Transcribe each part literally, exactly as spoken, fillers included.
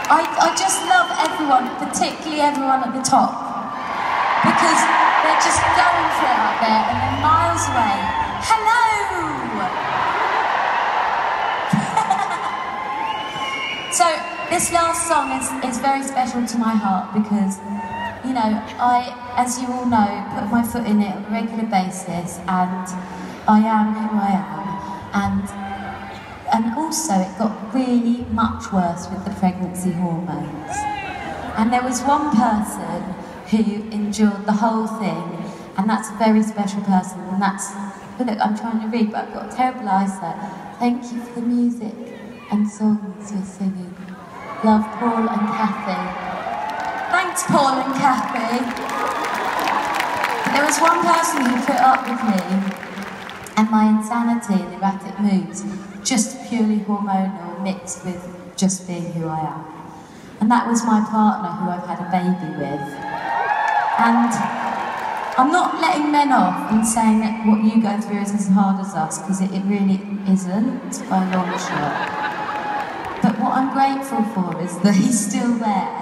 I, I just love everyone, particularly everyone at the top, because they're just going for it out there and they're miles away. Hello! So this last song is, is very special to my heart because, you know, I, as you all know, put my foot in it on a regular basis, and I am who I am. And And also, it got really much worse with the pregnancy hormones. And there was one person who endured the whole thing, and that's a very special person, and that's, look, I'm trying to read, but I've got terrible eyesight. Thank you for the music and songs you're singing. Love, Paul and Kathy. Thanks, Paul and Kathy. But there was one person who put up with me and my insanity and erratic moods, just purely hormonal, mixed with just being who I am. And that was my partner, who I've had a baby with. And I'm not letting men off and saying that what you go through is as hard as us, because it, it really isn't, by a long shot. But what I'm grateful for is that he's still there.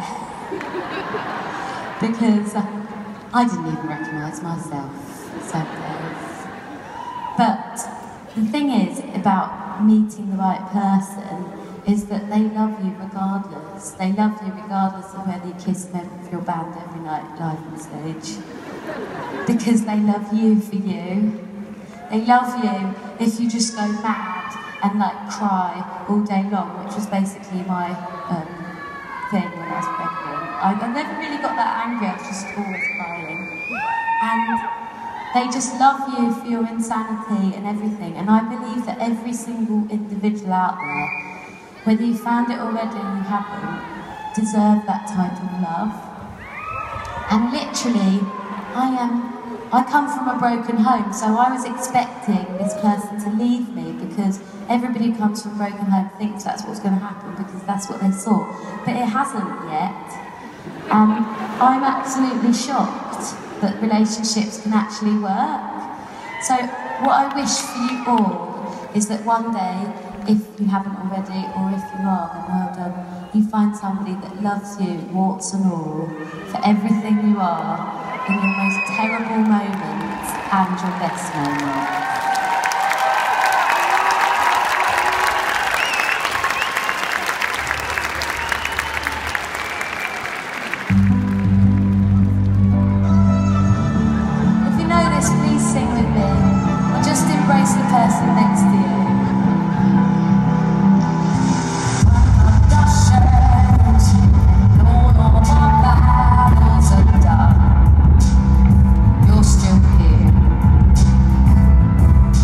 Because uh, I didn't even recognise myself some days. But the thing is about meeting the right person is that they love you regardless. They love you regardless of whether you kiss a member of your band every night live on stage. Because they love you for you. They love you if you just go mad and like cry all day long, which was basically my um, thing when I was pregnant. I, I never really got that angry, I was just always crying. And they just love you for your insanity and everything. And I believe that every single individual out there, whether you found it already or you haven't, deserve that type of love. And literally, I am, I come from a broken home, so I was expecting this person to leave me because everybody who comes from a broken home thinks that's what's going to happen because that's what they saw. But it hasn't yet. And I'm absolutely shocked that relationships can actually work. So what I wish for you all is that one day, if you haven't already, or if you are, then well done, you find somebody that loves you, warts and all, for everything you are, in your most terrible moments and your best moments. Embrace the person next to you. You're still here.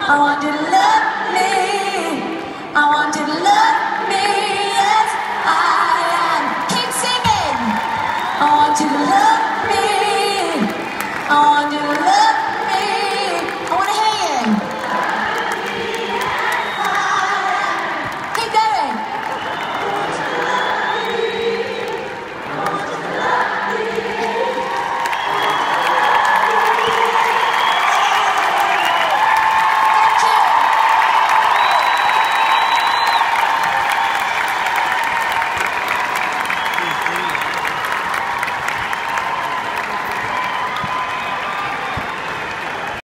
I want you to love me. I want you to love me as I am. Keep singing. I want you to love me. I want you